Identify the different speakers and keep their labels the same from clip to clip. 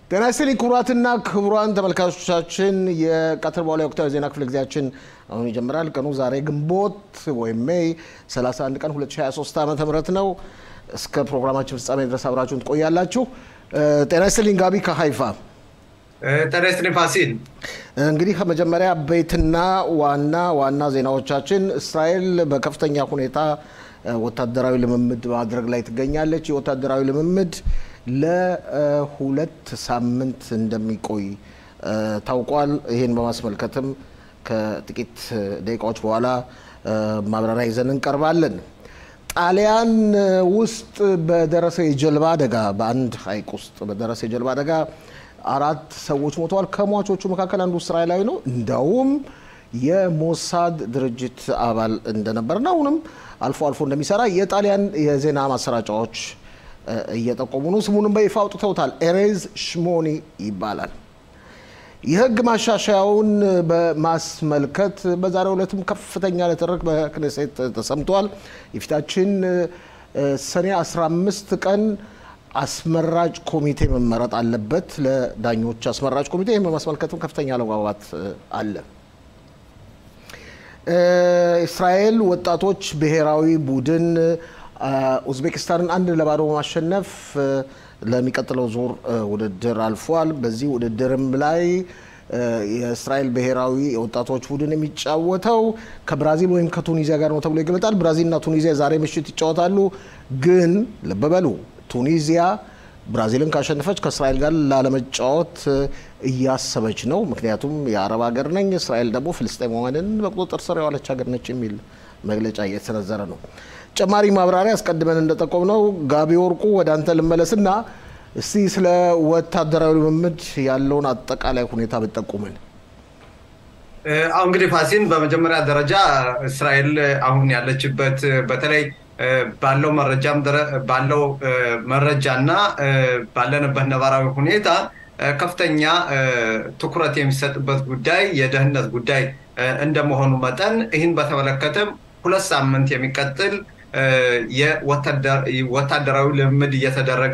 Speaker 1: ጤና ይስጥልኝ ክቡራትና ክቡራን ተመልካቾቻችን የቀትር በኋላ ወቅታዊ ዜና ክፍለ ጊዜያችን አሁን ይጀምራል። ቀኑ ዛሬ ግንቦት ወይም ሜይ 31 ቀን 2023 ዓ.ም ነው። እስከ ፕሮግራማችን ፍጻሜ ድረስ አብራችሁን ትቆያላችሁ። ጤና ይስጥልኝ ጋቢ ከሃይፋ።
Speaker 2: ጤና ይስጥልኝ ፋሲል።
Speaker 1: እንግዲህ ከመጀመሪያ ቤትና ዋና ዜናዎቻችን እስራኤል በከፍተኛ ሁኔታ ወታደራዊ ልምምድ ማድረግ ላይ ትገኛለች። የወታደራዊ ልምምድ ለሁለት ሳምንት እንደሚቆይ ታውቋል። ይሄን በማስመልከትም ከጥቂት ደቂቃዎች በኋላ ማብራሪያ ይዘን እንቀርባለን። ጣሊያን ውስጥ በደረሰ የጀልባ አደጋ በአንድ ሐይቅ ውስጥ በደረሰ የጀልባ አደጋ 4 ሰዎች ሞተዋል። ከሟቾቹ መካከል አንዱ እስራኤላዊ ነው። እንደውም የሞሳድ ድርጅት አባል እንደነበርና አሁንም አልፎ እንደሚሰራ የጣሊያን የዜና ማሰራጫዎች እየጠቆሙ ነው። ስሙንም በይፋ አውጥተውታል። ኤሬዝ ሽሞኒ ይባላል። የህግ ማሻሻያውን በማስመልከት በዛሬው ዕለትም ከፍተኛ ንትርክ በክኔሴት ተሰምቷል። የፊታችን ሰኔ 15 ቀን አስመራጭ ኮሚቴ መመረጥ አለበት፣ ለዳኞች አስመራጭ ኮሚቴ። ይህን በማስመልከትም ከፍተኛ አለመግባባት አለ። እስራኤል ወጣቶች ብሔራዊ ቡድን ኡዝቤኪስታንን 1-0 በማሸነፍ ለሚቀጥለው ዙር ውድድር አልፏል። በዚህ ውድድርም ላይ የእስራኤል ብሔራዊ የወጣቶች ቡድን የሚጫወተው ከብራዚል ወይም ከቱኒዚያ ጋር ነው ተብሎ ይገመታል። ብራዚልና ቱኒዚያ ዛሬ ምሽት ይጫወታሉ። ግን ልብ በሉ ቱኒዚያ ብራዚልን ካሸነፈች ከእስራኤል ጋር ላለመጫወት እያሰበች ነው። ምክንያቱም የአረብ ሀገር ነኝ፣ እስራኤል ደግሞ ፍልስጤማውያንን በቁጥጥር ስር ያዋለች ሀገር ነች የሚል መግለጫ እየተሰነዘረ ነው። ጨማሪ ማብራሪያ አስቀድመን እንደጠቆምነው ጋቢ ወርቁ ወደ አንተ ልመለስና እስቲ ስለ ወታደራዊ ልምምድ ያለውን አጠቃላይ ሁኔታ ብትጠቁመን።
Speaker 2: እንግዲህ ፋሲል በመጀመሪያ ደረጃ እስራኤል አሁን ያለችበት በተለይ ባለው መረጃና ባለንበት ነባራዊ ሁኔታ ከፍተኛ ትኩረት የሚሰጥበት ጉዳይ የደህንነት ጉዳይ እንደመሆኑ መጠን ይህን በተመለከተ 2 ሳምንት የሚቀጥል የወታደራዊ ልምምድ እየተደረገ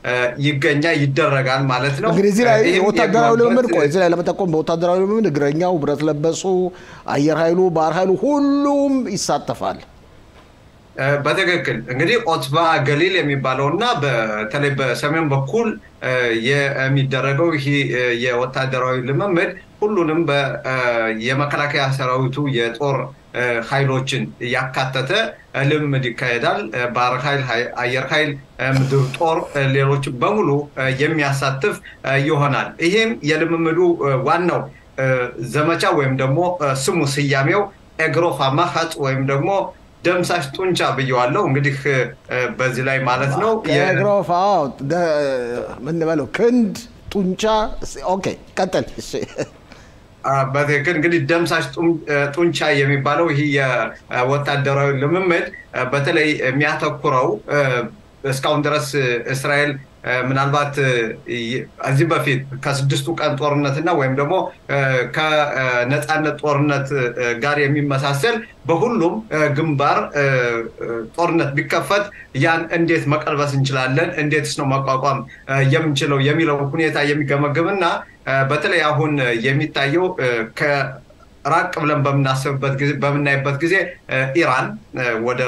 Speaker 2: ይደረጋል ማለት ነው።
Speaker 1: እንግዲህ እዚህ ላይ ወታደራዊ ልምምድ እዚህ ላይ ለመጠቆም በወታደራዊ ልምምድ እግረኛው፣ ብረት ለበሱ፣ አየር ኃይሉ፣ ባህር ኃይሉ ሁሉም ይሳተፋል።
Speaker 2: በትክክል እንግዲህ ኦትባ ገሊል የሚባለውና በተለይ በሰሜን በኩል የሚደረገው ይህ የወታደራዊ ልምምድ ሁሉንም የመከላከያ ሰራዊቱ የጦር ኃይሎችን ያካተተ ልምምድ ይካሄዳል። ባህር ኃይል፣ አየር ኃይል፣ ምድር ጦር፣ ሌሎች በሙሉ የሚያሳትፍ ይሆናል። ይህም የልምምዱ ዋናው ዘመቻ ወይም ደግሞ ስያሜው ኤግሮፍ አማኻጭ ወይም ደግሞ ደምሳሽ ጡንቻ ብየዋለሁ። እንግዲህ በዚህ ላይ ማለት ነው
Speaker 1: ኤግሮፍ ምን በለው ክንድ ጡንቻ። ኦኬ ቀጥል። እሺ
Speaker 2: በትክክል እንግዲህ ደምሳሽ ጡንቻ የሚባለው ይህ የወታደራዊ ልምምድ በተለይ የሚያተኩረው እስካሁን ድረስ እስራኤል ምናልባት እዚህ በፊት ከ6ቱ ቀን ጦርነትና ወይም ደግሞ ከነፃነት ጦርነት ጋር የሚመሳሰል በሁሉም ግንባር ጦርነት ቢከፈት ያን እንዴት መቀልበስ እንችላለን፣ እንዴትስ ነው መቋቋም የምንችለው የሚለው ሁኔታ የሚገመግምና በተለይ አሁን የሚታየው ራቅ ብለን በምናይበት ጊዜ ኢራን ወደ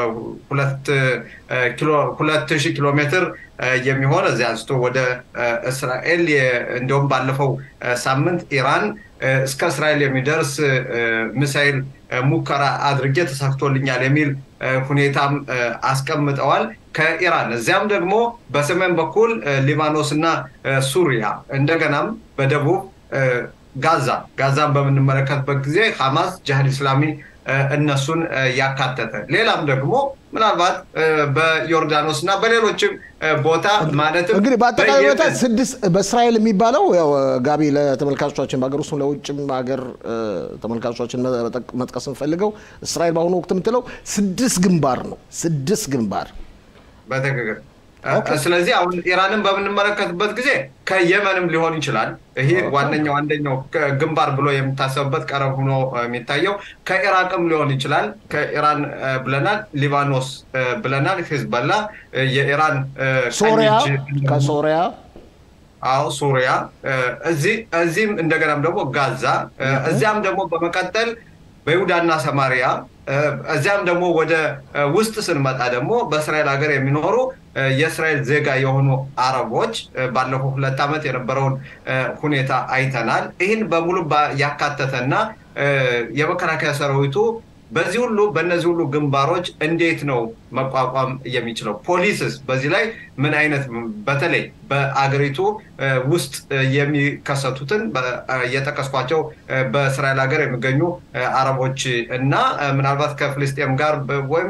Speaker 2: 2000 ኪሎ ሜትር የሚሆን እዚያ አንስቶ ወደ እስራኤል እንደውም ባለፈው ሳምንት ኢራን እስከ እስራኤል የሚደርስ ሚሳኤል ሙከራ አድርጌ ተሳክቶልኛል የሚል ሁኔታም አስቀምጠዋል ከኢራን። እዚያም ደግሞ በሰሜን በኩል ሊባኖስና ሱሪያ እንደገናም በደቡብ ጋዛን በምንመለከትበት ጊዜ ሐማስ፣ ጂሃድ ኢስላሚ እነሱን ያካተተ ሌላም ደግሞ ምናልባት በዮርዳኖስና በሌሎችም ቦታ ማለትም
Speaker 1: እንግዲህ በአጠቃላይ ሁኔታ 6 በእስራኤል የሚባለው ያው ጋቢ ለተመልካቾቻችን በአገር ውስጥ ለውጭም ሀገር ተመልካቾቻችን መጥቀስ እንፈልገው እስራኤል በአሁኑ ወቅት የምትለው 6 ግንባር ነው። 6 ግንባር
Speaker 2: በትክክል ስለዚህ አሁን ኢራንን በምንመለከትበት ጊዜ ከየመንም ሊሆን ይችላል። ይሄ ዋነኛው አንደኛው ግንባር ብሎ የሚታሰብበት ቀረብ ሆኖ የሚታየው ከኢራቅም ሊሆን ይችላል። ከኢራን ብለናል፣ ሊባኖስ ብለናል፣ ሂዝቦላ የኢራን
Speaker 1: ሶሪያ ከሶሪያ
Speaker 2: አዎ ሱሪያ እዚህም እንደገናም ደግሞ ጋዛ እዚያም ደግሞ በመቀጠል በይሁዳና ሰማሪያ እዚያም ደግሞ ወደ ውስጥ ስንመጣ ደግሞ በእስራኤል ሀገር የሚኖሩ የእስራኤል ዜጋ የሆኑ አረቦች ባለፈው 2 ዓመት የነበረውን ሁኔታ አይተናል። ይህን በሙሉ ያካተተና የመከላከያ ሰራዊቱ በዚህ ሁሉ በእነዚህ ሁሉ ግንባሮች እንዴት ነው መቋቋም የሚችለው? ፖሊስስ በዚህ ላይ ምን አይነት በተለይ በአገሪቱ ውስጥ የሚከሰቱትን የጠቀስኳቸው በእስራኤል ሀገር የሚገኙ አረቦች እና ምናልባት ከፍልስጤም ጋር ወይም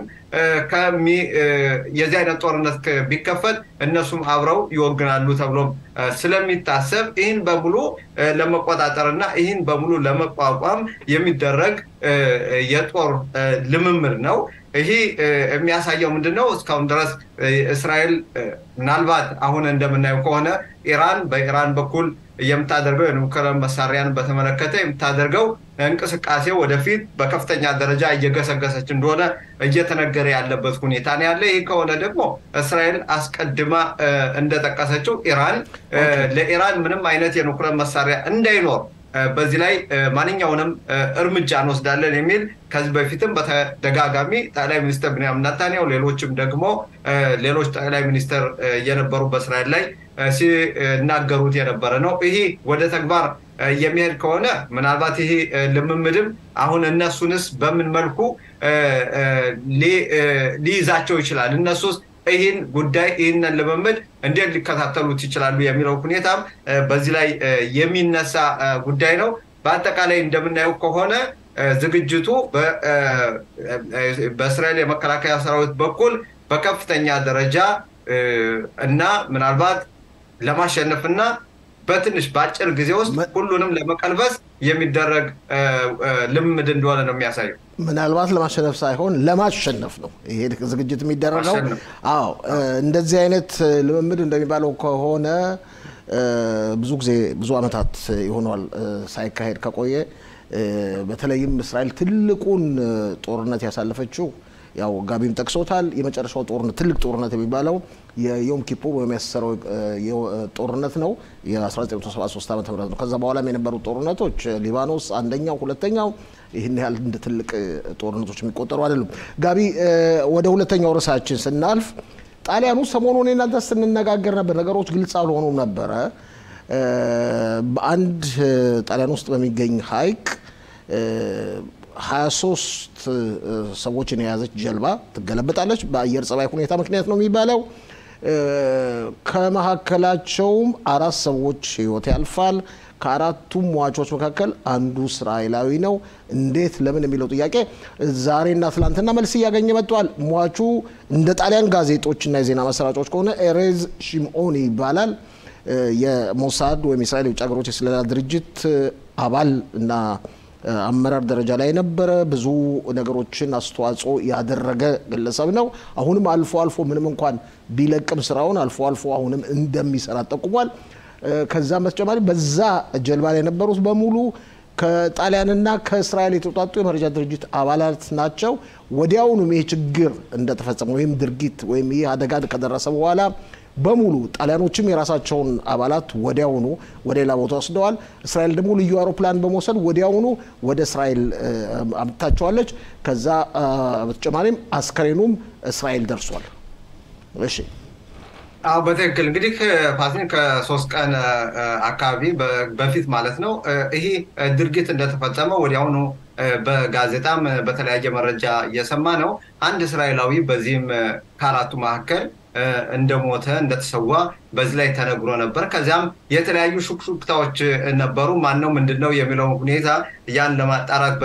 Speaker 2: የዚህ አይነት ጦርነት ቢከፈት እነሱም አብረው ይወግናሉ ተብሎ ስለሚታሰብ ይህን በሙሉ ለመቆጣጠርና ይህን በሙሉ ለመቋቋም የሚደረግ የጦር ልምምድ ነው። ይሄ የሚያሳየው ምንድነው? እስካሁን ድረስ እስራኤል ምናልባት አሁን እንደምናየው ከሆነ በኢራን በኩል የምታደርገው የኒውክሌር መሳሪያን በተመለከተ የምታደርገው እንቅስቃሴ ወደፊት በከፍተኛ ደረጃ እየገሰገሰች እንደሆነ እየተነገረ ያለበት ሁኔታ ነው ያለ። ይህ ከሆነ ደግሞ እስራኤል አስቀድማ እንደጠቀሰችው ለኢራን ምንም አይነት የኒውክሌር መሳሪያ እንዳይኖር በዚህ ላይ ማንኛውንም እርምጃ እንወስዳለን የሚል ከዚህ በፊትም በተደጋጋሚ ጠቅላይ ሚኒስትር ቤንያሚን ኔታንያሁ ሌሎችም ደግሞ ሌሎች ጠቅላይ ሚኒስትር የነበሩ በእስራኤል ላይ ሲናገሩት የነበረ ነው። ይሄ ወደ ተግባር የሚሄድ ከሆነ ምናልባት ይሄ ልምምድም አሁን እነሱንስ በምን መልኩ ሊይዛቸው ይችላል? እነሱስ ይህን ጉዳይ ይህንን ልምምድ እንዴት ሊከታተሉት ይችላሉ የሚለው ሁኔታም በዚህ ላይ የሚነሳ ጉዳይ ነው። በአጠቃላይ እንደምናየው ከሆነ ዝግጅቱ በእስራኤል የመከላከያ ሰራዊት በኩል በከፍተኛ ደረጃ እና ምናልባት ለማሸነፍና በትንሽ በአጭር ጊዜ ውስጥ ሁሉንም ለመቀልበስ የሚደረግ ልምምድ እንደሆነ ነው የሚያሳየው።
Speaker 1: ምናልባት ለማሸነፍ ሳይሆን ለማሸነፍ ነው ይሄ ዝግጅት የሚደረገው። አዎ እንደዚህ አይነት ልምምድ እንደሚባለው ከሆነ ብዙ አመታት ይሆናል ሳይካሄድ ከቆየ። በተለይም እስራኤል ትልቁን ጦርነት ያሳለፈችው ያው ጋቢም ጠቅሶታል። የመጨረሻው ጦርነት ትልቅ ጦርነት የሚባለው የዮም ኪፑር በሚያሰረው ጦርነት ነው የ1973 ዓመተ ምህረት ነው። ከዛ በኋላም የነበሩ ጦርነቶች ሊባኖስ አንደኛው ሁለተኛው ይህን ያህል እንደ ትልቅ ጦርነቶች የሚቆጠሩ አይደሉም። ጋቢ ወደ ሁለተኛው ርዕሳችን ስናልፍ ጣሊያኑ ሰሞኑን እናንተ ስንነጋገር ነበር፣ ነገሮች ግልጽ አልሆኑም ነበረ። በአንድ ጣሊያን ውስጥ በሚገኝ ሐይቅ 23 ሰዎችን የያዘች ጀልባ ትገለበጣለች በአየር ጸባይ ሁኔታ ምክንያት ነው የሚባለው። ከመሐከላቸውም 4 ሰዎች ህይወት ያልፋል። ከአራቱም ሟቾች መካከል አንዱ እስራኤላዊ ነው። እንዴት ለምን የሚለው ጥያቄ ዛሬና ትላንትና መልስ እያገኘ መጥቷል። ሟቹ እንደ ጣሊያን ጋዜጦችና የዜና ማሰራጫዎች ከሆነ ኤሬዝ ሽምኦኒ ይባላል። የሞሳድ ወይም የእስራኤል የውጭ ሀገሮች የስለላ ድርጅት አባል እና አመራር ደረጃ ላይ ነበረ። ብዙ ነገሮችን አስተዋጽኦ ያደረገ ግለሰብ ነው። አሁንም አልፎ አልፎ ምንም እንኳን ቢለቅም ስራውን አልፎ አልፎ አሁንም እንደሚሰራ ጠቁሟል። ከዛም በተጨማሪ በዛ ጀልባ ላይ የነበሩት በሙሉ ከጣሊያንና ከእስራኤል የተውጣጡ የመረጃ ድርጅት አባላት ናቸው። ወዲያውኑ ይሄ ችግር እንደተፈጸመ ወይም ድርጊት ወይም ይሄ አደጋ ከደረሰ በኋላ በሙሉ ጣሊያኖችም የራሳቸውን አባላት ወዲያውኑ ወደ ሌላ ቦታ ወስደዋል። እስራኤል ደግሞ ልዩ አውሮፕላን በመውሰድ ወዲያውኑ ወደ እስራኤል አምጥታቸዋለች። ከዛ በተጨማሪም አስከሬኑም እስራኤል ደርሷል። እሺ
Speaker 2: አዎ በትክክል እንግዲህ ፋሲል ከ3 ቀን አካባቢ በፊት ማለት ነው ይሄ ድርጊት እንደተፈጸመ ወዲያውኑ በጋዜጣም በተለያየ መረጃ እየሰማ ነው። አንድ እስራኤላዊ በዚህም ከአራቱ መካከል እንደሞተ እንደተሰዋ በዚህ ላይ ተነግሮ ነበር። ከዚያም የተለያዩ ሹክሹክታዎች ነበሩ። ማነው ምንድነው የሚለው ሁኔታ ያን ለማጣራት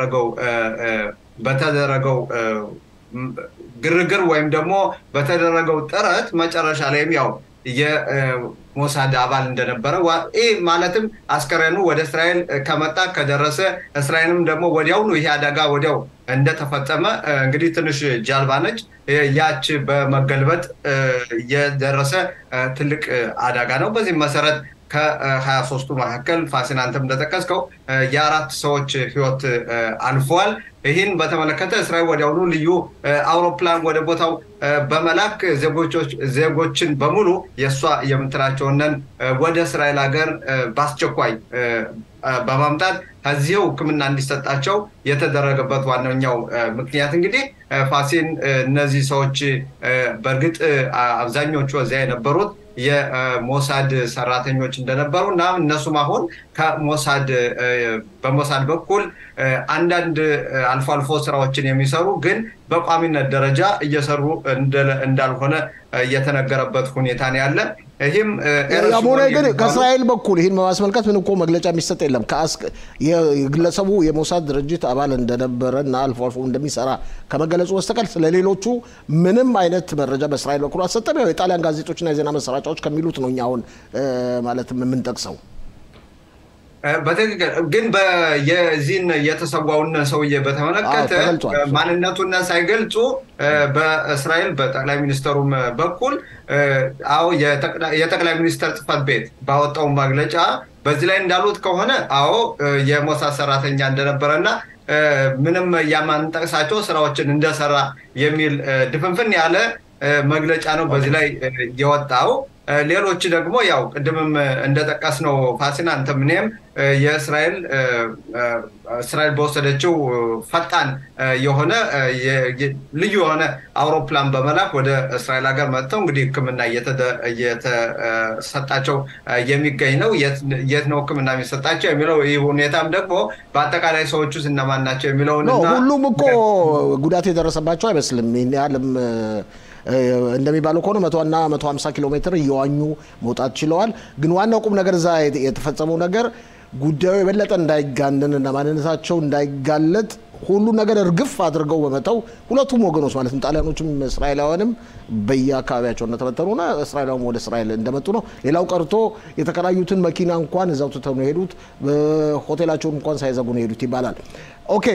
Speaker 2: በተደረገው ግርግር ወይም ደግሞ በተደረገው ጥረት መጨረሻ ላይም ያው የሞሳድ አባል እንደነበረ ማለትም አስከሬኑ ወደ እስራኤል ከመጣ ከደረሰ እስራኤልም ደግሞ ወዲያውኑ ይሄ አደጋ ወዲያው እንደተፈጸመ እንግዲህ ትንሽ ጀልባ ነች ያች በመገልበጥ የደረሰ ትልቅ አደጋ ነው። በዚህ መሰረት ከ23ቱ መካከል ፋሲል አንተም እንደጠቀስከው የአራት ሰዎች ህይወት አልፏል። ይህን በተመለከተ እስራኤል ወዲያውኑ ልዩ አውሮፕላን ወደ ቦታው በመላክ ዜጎችን በሙሉ የሷ የምትላቸውን ወደ እስራኤል ሀገር በአስቸኳይ በማምጣት ከዚሁ ሕክምና እንዲሰጣቸው የተደረገበት ዋነኛው ምክንያት እንግዲህ ፋሲል እነዚህ ሰዎች በእርግጥ አብዛኞቹ እዚያ የነበሩት የሞሳድ ሰራተኞች እንደነበሩ እና እነሱም አሁን ከሞሳድ በሞሳድ በኩል አንዳንድ አልፎ አልፎ ስራዎችን የሚሰሩ ግን በቋሚነት ደረጃ እየሰሩ እንዳልሆነ የተነገረበት ሁኔታ ነው ያለ። ይሄም
Speaker 1: ያሞረ ግን ከእስራኤል በኩል ይሄን በማስመልከት ምን እኮ መግለጫ የሚሰጥ የለም። የግለሰቡ የሞሳድ ድርጅት አባል እንደነበረና አልፎ አልፎ እንደሚሰራ ከመገለጹ በስተቀር ስለሌሎቹ ምንም አይነት መረጃ በእስራኤል በኩል አልሰጠም። ያው የጣሊያን ጋዜጦችና የዜና መሰራጫዎች ከሚሉት ነው እኛውን ማለትም የምንጠቅሰው።
Speaker 2: በትክክል ግን የዚህን የተሰዋውን ሰውዬ በተመለከተ ማንነቱን ሳይገልጹ በእስራኤል በጠቅላይ ሚኒስትሩም በኩል አዎ የጠቅላይ ሚኒስትር ጽሕፈት ቤት ባወጣው መግለጫ በዚህ ላይ እንዳሉት ከሆነ አዎ የሞሳድ ሰራተኛ እንደነበረና ምንም ያማንጠቅሳቸው ስራዎችን እንደሰራ የሚል ድፍንፍን ያለ መግለጫ ነው በዚህ ላይ የወጣው። ሌሎች ደግሞ ያው ቅድምም እንደጠቀስነው ፋሲል አንተም እኔም የእስራኤል በወሰደችው ፈጣን የሆነ ልዩ የሆነ አውሮፕላን በመላክ ወደ እስራኤል ሀገር መጥተው እንግዲህ ሕክምና እየተሰጣቸው የሚገኝ ነው። የት ነው ሕክምና የሚሰጣቸው የሚለው ይህ ሁኔታም ደግሞ በአጠቃላይ ሰዎቹ እነማን ናቸው የሚለውና
Speaker 1: ሁሉም እኮ ጉዳት የደረሰባቸው አይመስልም። ያለም እንደሚባለው ከሆነ 100 እና 150 ኪሎ ሜትር እየዋኙ መውጣት ችለዋል። ግን ዋናው ቁም ነገር እዛ የተፈጸመው ነገር ጉዳዩ የበለጠ እንዳይጋነንና ማንነታቸው እንዳይጋለጥ ሁሉ ነገር እርግፍ አድርገው በመተው ሁለቱም ወገኖች ማለትም ጣሊያኖችም እስራኤላውያንም በየአካባቢያቸው እንደተበተኑና እስራኤላውም ወደ እስራኤል እንደመጡ ነው። ሌላው ቀርቶ የተከራዩትን መኪና እንኳን እዛው ትተው ነው የሄዱት። ሆቴላቸውን እንኳን ሳይዘጉ ነው የሄዱት ይባላል። ኦኬ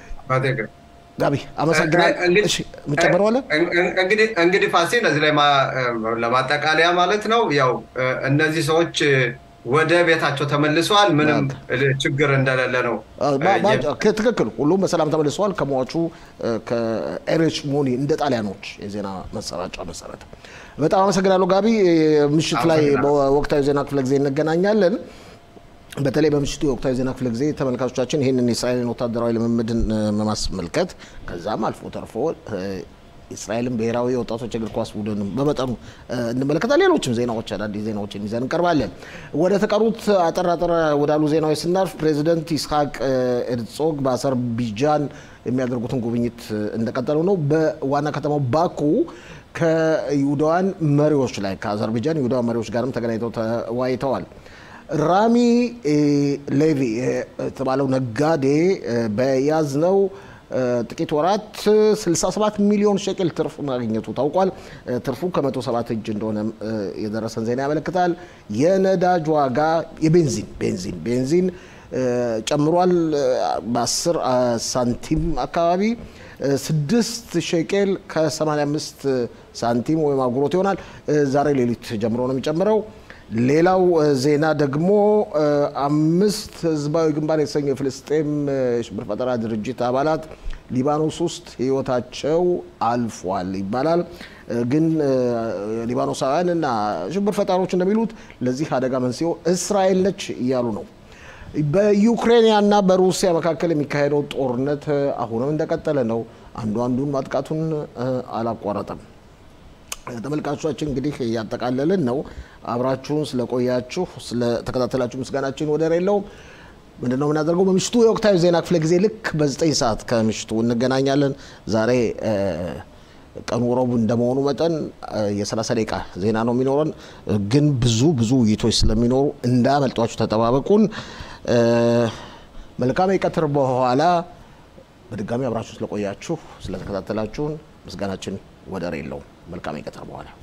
Speaker 1: ጋቢ አመሰግናለሁ። እሺ ምጨመረው አለ
Speaker 2: እንግዲህ ፋሲል እዚህ ላይ ለማጠቃለያ ማለት ነው ያው እነዚህ ሰዎች ወደ ቤታቸው ተመልሰዋል። ምንም ችግር እንደሌለ ነው።
Speaker 1: ትክክል ሁሉም በሰላም ተመልሰዋል ከሟቹ ከኤሪች ሞኒ እንደ ጣሊያኖች የዜና መሰራጫ መሰረት። በጣም አመሰግናለሁ ጋቢ። ምሽት ላይ በወቅታዊ ዜና ክፍለ ጊዜ እንገናኛለን። በተለይ በምሽቱ የወቅታዊ ዜና ክፍለ ጊዜ ተመልካቾቻችን ይህንን የእስራኤልን ወታደራዊ ልምምድን በማስመልከት ከዛም አልፎ ተርፎ እስራኤልን ብሔራዊ የወጣቶች እግር ኳስ ቡድን በመጠኑ እንመለከታለን። ሌሎችም ዜናዎች አዳዲስ ዜናዎችን ይዘን እንቀርባለን። ወደ ተቀሩት አጠራጠረ ወዳሉ ዜናዎች ስናልፍ ፕሬዚደንት ይስሐቅ ሄርዞግ በአዘርባይጃን የሚያደርጉትን ጉብኝት እንደቀጠሉ ነው። በዋና ከተማው ባኩ ከይሁዳውያን መሪዎች ላይ ከአዘርባይጃን ይሁዳውያን መሪዎች ጋርም ተገናኝተው ተወያይተዋል። ራሚ ሌቪ የተባለው ነጋዴ በያዝነው ጥቂት ወራት 67 ሚሊዮን ሸክል ትርፍ ማግኘቱ ታውቋል። ትርፉ ከ107 እጅ እንደሆነ የደረሰን ዜና ያመለክታል። የነዳጅ ዋጋ ቤንዚን ጨምሯል። በ10 ሳንቲም አካባቢ 6 ሸክል ከ85 ሳንቲም ወይም አጉሮት ይሆናል። ዛሬ ሌሊት ጀምሮ ነው የሚጨምረው። ሌላው ዜና ደግሞ 5 ህዝባዊ ግንባር የተሰኘ ፍልስጤም ሽብር ፈጠራ ድርጅት አባላት ሊባኖስ ውስጥ ህይወታቸው አልፏል ይባላል። ግን ሊባኖሳውያንና ሽብር ፈጣሪዎች እንደሚሉት ለዚህ አደጋ መንስኤው እስራኤል ነች እያሉ ነው። በዩክሬንና በሩሲያ መካከል የሚካሄደው ጦርነት አሁንም እንደቀጠለ ነው። አንዱን ማጥቃቱን አላቋረጠም። ተመልካቾቻችን እንግዲህ ያጠቃለልን ነው። አብራችሁን ስለቆያችሁ ስለተከታተላችሁ ምስጋናችን ወደር የለውም። ምንድነው የምናደርገው? በምሽቱ የወቅታዊ ዜና ክፍለ ጊዜ ልክ በ9 ሰዓት ከምሽቱ እንገናኛለን። ዛሬ ቀኑ ረቡዕ እንደመሆኑ መጠን የ30 ደቂቃ ዜና ነው የሚኖረን። ግን ብዙ ውይይቶች ስለሚኖሩ እንዳመልጧችሁ ተጠባበቁን። መልካም የቀትር በኋላ በድጋሚ አብራችሁ ስለቆያችሁ ስለተከታተላችሁን ምስጋናችን ወደር የለውም። መልካም የቀትር በኋላ